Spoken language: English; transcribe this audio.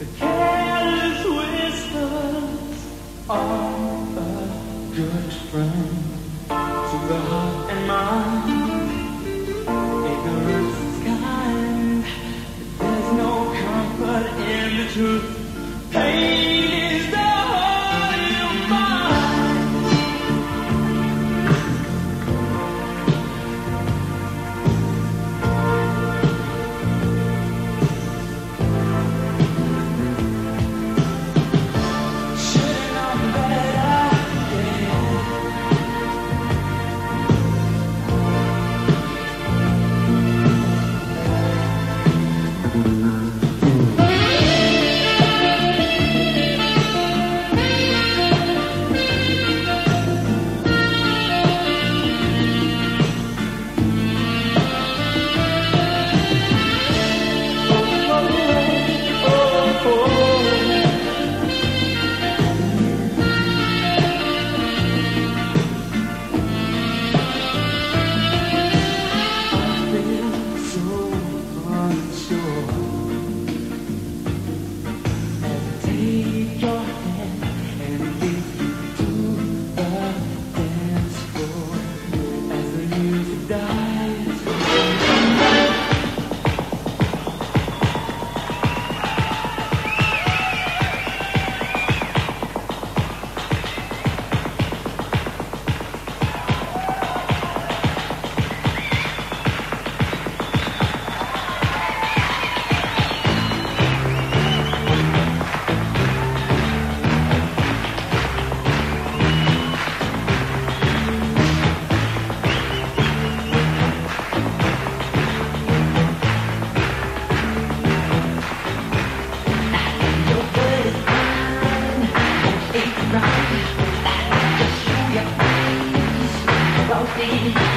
The careless whispers of a good friend to the heart and mind. Ignorance is kind, but there's no comfort in the truth. Pain is the whole you find. Should've known better, Just show your eyes,